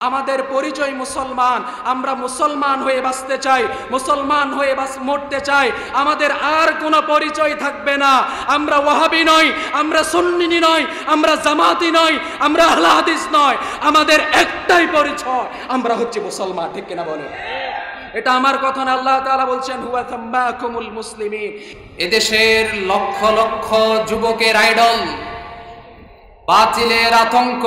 আমাদের পরিচয় মুসলমান, আমরা মুসলমান হয়ে বাঁচতে চাই, মুসলমান হয়ে মরতে চাই। আমাদের আর কোনো পরিচয় থাকবে না। আমরা ওয়াহাবি নই, আমরা সুন্নি নই, আমরা জামাতি নই, আমরা আহলে হাদিস নই। আমাদের একটাই পরিচয়, আমরা হচ্ছে মুসলমান। ঠিক কিনা বলেন? এটা আমার কথা না, আল্লাহ তাআলা বলছেন হুয়া সাম্মাকুমুল মুসলিমিন। এদেশের লক্ষ লক্ষ যুবকের আইডল, বাতিলের আতঙ্ক,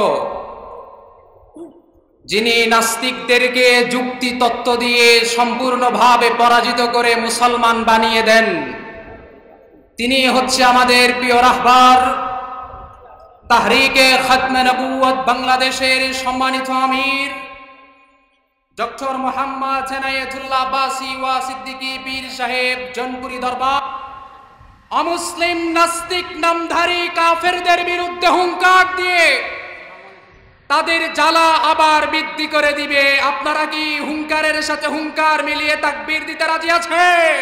যিনি নাস্তিকদেরকে যুক্তি তত্ত্ব দিয়ে সম্পূর্ণভাবে পরাজিত করে মুসলমান বানিয়ে দেন, তিনি হচ্ছে আমাদের প্রিয় রাহবার, তাহরিকে খতমে নবুয়ত বাংলাদেশের সম্মানিত আমির ডক্টর মোহাম্মদ সেনায়েতুল্লাহ আব্বাসী ওয়া সিদ্দিকী পীর সাহেব জনপুরি দরবার। অমুসলিম নাস্তিক নামধারী কাফেরদের বিরুদ্ধে হুঙ্কার দিয়ে তাদের জ্বালা আবার বৃদ্ধি করে দিবে। আপনারা কি হুঙ্কারের সাথে হুঙ্কার মিলিয়ে তাকবীর দিতে রাজি আছে?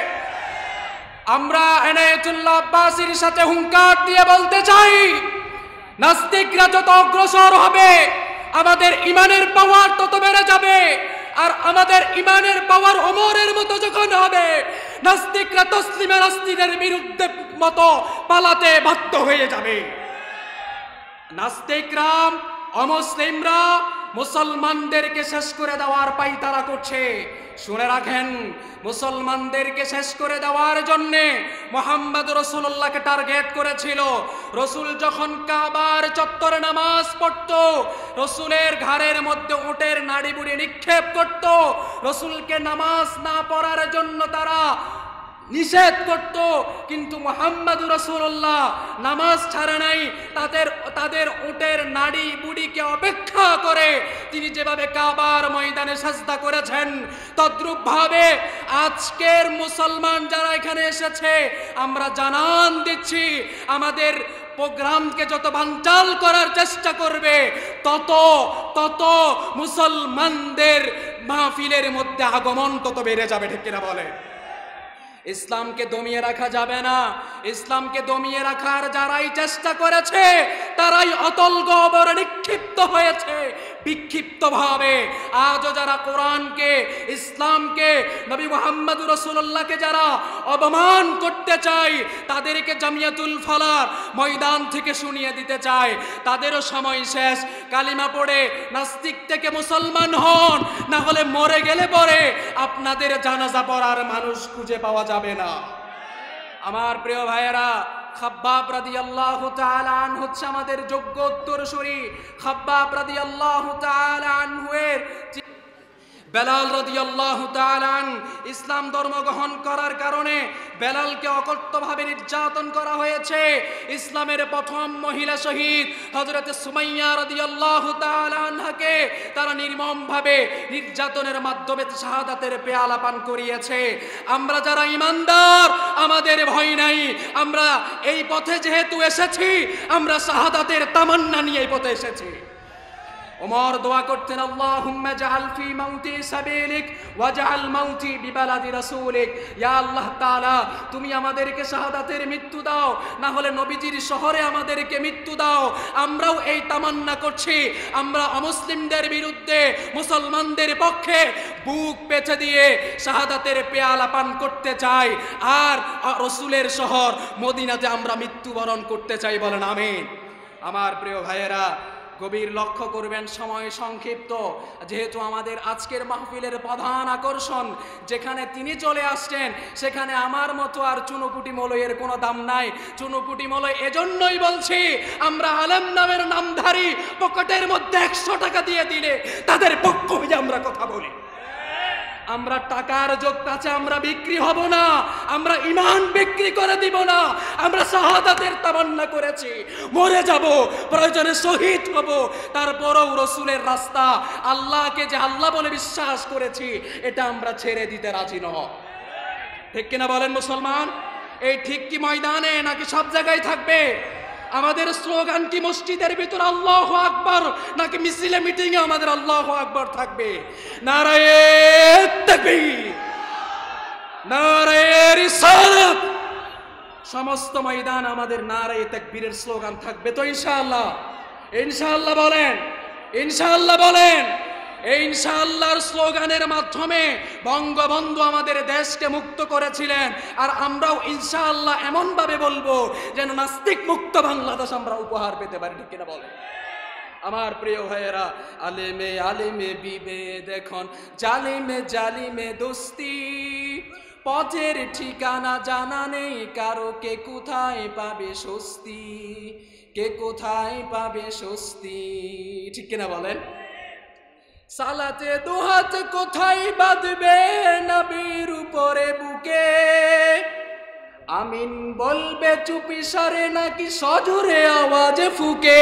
আমরা এনায়েতুল্লাহ আব্বাসীর সাথে হুঙ্কার দিয়ে বলতে চাই, নাস্তিকরা যত অগ্রসর হবে আমাদের ইমানের পাওয়ার তত বেড়ে যাবে। আর আমাদের ইমানের পাওয়ার ওমরের মতো যখন হবে, নাস্তিকরা তসলিমে নাস্তিকের বিরুদ্ধে মতো পালাতে বাধ্য হয়ে যাবে। নাস্তিকরা, অমুসলিমরা মুসলমানদেরকে শেষ করে দেওয়ার পায়তারা করছে। শুনে রাখেন, মুসলমানদেরকে শেষ করে দেওয়ার জন্যে মুহাম্মদ রাসূলুল্লাহকে টার্গেট করেছিল। রসুল যখন কাবার চত্বরে নামাজ পড়ত, রসুলের ঘাড়ের মধ্যে উটের নাড়ি বুড়ি নিক্ষেপ করত। রসুলকে নামাজ না পড়ার জন্য তারা নিষেধ করত, কিন্তু মুহাম্মদ রাসূলুল্লাহ নামাজ ছাড়ে নাই। তাদের উটের নাড়ি বুড়িকে অপেক্ষা করে তিনি যেভাবে কাবার ময়দানে সাজদা করেছেন, তদ্রূপ ভাবে আজকের মুসলমান যারা এখানে এসেছে, আমরা জানান দিচ্ছি, আমাদের প্রোগ্রামকে যত বানচাল করার চেষ্টা করবে, তত মুসলমানদের মাহফিলের মধ্যে আগমন তত বেড়ে যাবে। ঠিক কিনা বলে? ইসলামকে দমিয়ে রাখা যাবে না। ইসলামকে দমিয়ে রাখার যারাই চেষ্টা করেছে, তারাই অতল গহ্বরে নিক্ষিপ্ত হয়েছে বিক্ষিপ্ত ভাবে। আজও যারা কোরআনকে, ইসলামকে, নবী মুহাম্মদ রাসূলুল্লাহকে যারা অপমান করতে চায়, তাদেরকে জামিয়াতুল ফালার ময়দান থেকে শুনিয়ে দিতে চায়, তাদেরও সময় শেষ। কালিমা পড়ে নাস্তিক থেকে মুসলমান হন, না হলে মরে গেলে পরে আপনাদের জানাজা পড়ার মানুষ খুঁজে পাওয়া যাবে না। আমার প্রিয় ভাইয়েরা, খাব্বাব রাদিয়াল্লাহু তাআলা আনহু হচ্ছে আমাদের যোগ্য উত্তরসূরি। খাব্বাব রাদিয়াল্লাহু তাআলা আনহু এর বেলাল রাদিয়াল্লাহু তাআলা ইসলাম ধর্ম গ্রহণ করার কারণে বেলালকে অকথ্যভাবে নির্যাতন করা হয়েছে। ইসলামের প্রথম মহিলা শহীদ হযরত সুমাইয়া রাদিয়াল্লাহু তাআলা আনহাকে তারা নির্মমভাবে নির্যাতনের মাধ্যমে শাহাদাতের পেয়ালা পান করিয়েছে। আমরা যারা ঈমানদার, আমাদের ভয় নাই। আমরা এই পথে যেহেতু এসেছি, আমরা শাহাদাতের তামান্না নিয়ে এই পথে এসেছি। ওমর দোয়া করতেন, আল্লাহুম্মা জাআল ফি মাউতি সাবিলিক ওয়া জাআল মাউতি বিবালাদি রাসূলিক। ইয়া আল্লাহ তাআলা, তুমি আমাদেরকে শাহাদাতের মৃত্যু দাও, না হলে নবীজির শহরে আমাদেরকে মৃত্যু দাও। আমরাও এই তামান্না করছি। আমরা অমুসলিমদের বিরুদ্ধে মুসলমানদের পক্ষে বুক পেঁচে দিয়ে শাহাদাতের পেয়ালা পান করতে চাই, আর রাসূলের শহর মদিনাতে আমরা মৃত্যুবরণ করতে চাই। বলেন আমিন। আমার প্রিয় ভাইয়েরা, গভীর লক্ষ্য করবেন, সময় সংক্ষিপ্ত। যেহেতু আমাদের আজকের মাহফিলের প্রধান আকর্ষণ, যেখানে তিনি চলে আসছেন, সেখানে আমার মতো আর চুনোপুটি মলয়ের কোনো দাম নাই। চুনোপুটি মলয় এজন্যই বলছি, আমরা আলেম নামের নামধারী পকেটের মধ্যে 100 টাকা দিয়ে দিলে তাদের পক্ষ হয়ে আমরা কথা বলি। আমরা টাকার যোগ কাছে আমরা বিক্রি হব না, আমরা ঈমান বিক্রি করে দিব না। আমরা শাহাদাতের তামান্না করেছি, মরে যাব, প্রয়োজনে শহীদ হব, তারপরেও রাসূলের রাস্তা, আল্লাহকে যে আল্লাহ বলে বিশ্বাস করেছি, এটা আমরা ছেড়ে দিতে রাজি নই। ঠিক কিনা বলেন মুসলমান? এই ঠিক কি ময়দানে নাকি সব জায়গায় থাকবে? আমাদের স্লোগান কি মসজিদের ভিতর আল্লাহু আকবার, নাকি মিছিলে মিটিং এ আমাদের আল্লাহু আকবার থাকবে? নারায়ে তাকবীর, নারায়ে রিসালাত, সমস্ত ময়দান আমাদের নারায়ে তাকবীরের স্লোগান থাকবে তো ইনশাআল্লাহ? ইনশাআল্লাহ বলেন, ইনশাআল্লাহ বলেন। এই ইনশাআল্লাহর স্লোগানের মাধ্যমে বঙ্গবন্ধু আমাদের দেশকে মুক্ত করেছিলেন, আর আমরাও ইনশাআল্লাহ এমনভাবে বলবো যেন নাস্তিক মুক্ত বাংলাদেশ আমরা উপহার পেতে পারি, ঠিক কিনা বলেন? আমার প্রিয় ভাইয়েরা, আলেমে আলেমে বিভেদ এখন, জালিমে জালিমে দোস্তি, পথের ঠিকানা জানা নেই কারো, কে কোথায় পাবে স্বস্তি, কে কোথায় পাবে স্বস্তি, ঠিক কিনা বলেন? সালাতে দুহাত কোথায় বাঁধবে নবীর উপরে বুকে, আমিন বলবে চুপি সারে নাকি সজোরে আওয়াজে ফুকে,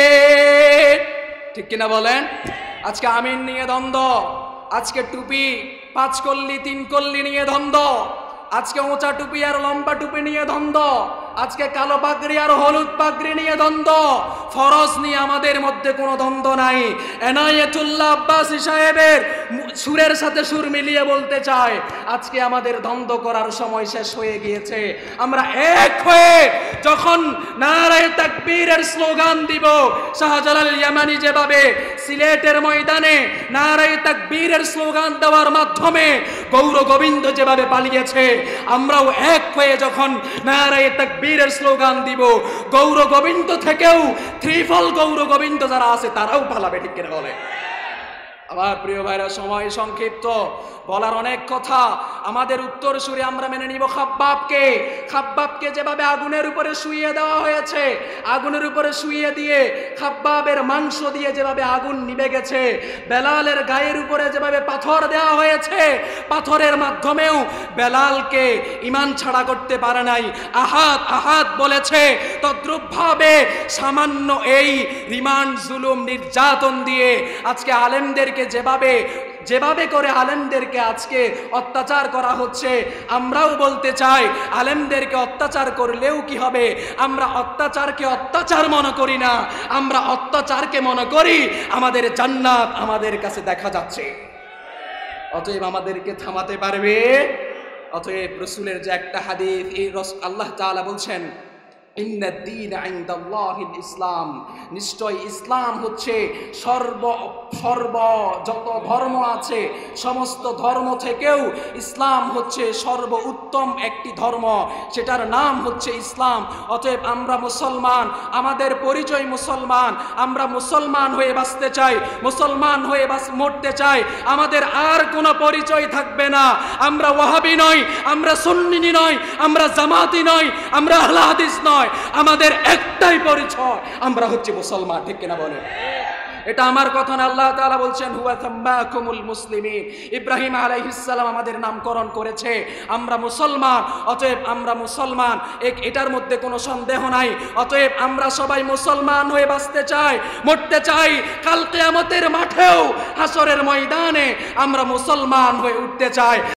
ঠিক কিনা বলেন? আজকে আমিন নিয়ে দ্বন্দ্ব, আজকে টুপি 5 কল্লি 3 কল্লি নিয়ে দ্বন্দ্ব, আজকে উঁচা টুপি আর লম্বা টুপি নিয়ে দ্বন্দ্ব, আজকে কালো পাগড়ি আর হলুদ পাগড়ি নিয়ে দ্বন্দ্ব, ফরজ নিয়ে আমাদের মধ্যে কোনো দ্বন্দ্ব নাই। এনায়েতুল্লাহ আব্বাসী সাহেবের সুরের সাথে সুর মিলিয়ে বলতে চায়, আজকে আমাদের দ্বন্দ্ব করার সময় শেষ হয়ে গিয়েছে। আমরা এক হয়ে যখন নারায়ে তাকবীরের স্লোগান দিব, শাহজালাল ইয়ামানি যেভাবে সিলেটের ময়দানে নারায়ে তাকবীরের স্লোগান দেওয়ার মাধ্যমে গৌর গোবিন্দ যেভাবে পালিয়েছে, আমরাও এক হয়ে যখন নারায়ে তাকবীরের স্লোগান দিব, গৌর গোবিন্দ থেকেও ত্রিফল গৌর গোবিন্দ যারা আছে তারাও পালাবে, ঠিক কিনা বলে? আমার প্রিয় ভাইরা, সময় সংক্ষিপ্ত, বলার অনেক কথা। আমাদের উত্তর সুরে আমরা মেনে নিব খাব্বাবকে। খাব্বাবকে যেভাবে আগুনের উপরে শুইয়ে দেওয়া হয়েছে, আগুনের উপরে শুইয়ে দিয়ে খাব্বাবের মাংস দিয়ে যেভাবে আগুন নিভে গেছে, বেলালের গায়ের উপরে যেভাবে পাথর দেওয়া হয়েছে, পাথরের মাধ্যমেও বেলালকে ঈমান ছাড়া করতে পারে নাই, আহাদ আহাদ বলেছে, তদ্রূপভাবে সামান্য এই রিমান্ড জুলুম নির্যাতন দিয়ে আজকে আলেমদেরকে যেভাবে করে আলেমদেরকে আজকে অত্যাচার করা হচ্ছে, আমরাও বলতে চাই আলেমদেরকে অত্যাচার করলেও কি হবে? আমরা অত্যাচারকে অত্যাচার মনে করি না, আমরা অত্যাচারকে মনে করি আমাদের জান্নাত আমাদের কাছে দেখা যাচ্ছে। অতএব আমাদেরকে থামাতে পারবে? অতএব রাসূলের যে একটা হাদিস, এই আল্লাহ তাআলা বলছেন, ইন্নাদ-দীন ইনদাল্লাহিল ইসলাম, নিশ্চয় ইসলাম হচ্ছে যত ধর্ম আছে সমস্ত ধর্ম থেকেও ইসলাম হচ্ছে সর্বোত্তম একটি ধর্ম, সেটার নাম হচ্ছে ইসলাম। অতএব আমরা মুসলমান, আমাদের পরিচয় মুসলমান, আমরা মুসলমান হয়ে বাঁচতে চাই, মুসলমান হয়ে মরতে চাই, আমাদের আর কোনো পরিচয় থাকবে না। আমরা ওয়াহাবি নই, আমরা সুন্নি নই, আমরা জামাতি নই, আমরা আহলে হাদিস নই, আমাদের একটাই পরিচয়, আমরা হচ্ছে মুসলমান, ঠিক কিনা বলে? এটা আমার কথা না, আল্লাহ তাআলা বলছেন হুয়া সাম্মাকুমুল মুসলিমিন। ইব্রাহিম আলাইহিস সালাম আমাদের নামকরণ করেছে, আমরা মুসলমান। অতএব আমরা মুসলমান, এটার মধ্যে কোনো সন্দেহ নাই। অতএব আমরা সবাই মুসলমান হয়ে বাঁচতে চাই, মরতে চাই, কাল কিয়ামতের মাঠেও হাসরের ময়দানে আমরা মুসলমান হয়ে উঠতে চাই।